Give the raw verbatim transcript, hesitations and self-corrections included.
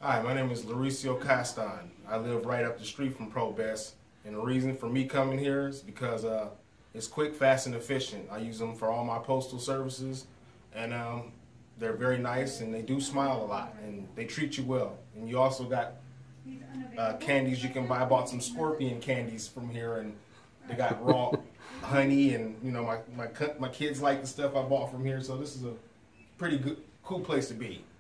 Hi, my name is Lauricio Caston. I live right up the street from ProBest, and the reason for me coming here is because uh, it's quick, fast, and efficient. I use them for all my postal services, and um, they're very nice, and they do smile a lot, and they treat you well. And you also got uh, candies you can buy. I bought some scorpion candies from here, and they got raw honey, and you know my my my kids like the stuff I bought from here, so this is a pretty good, cool place to be.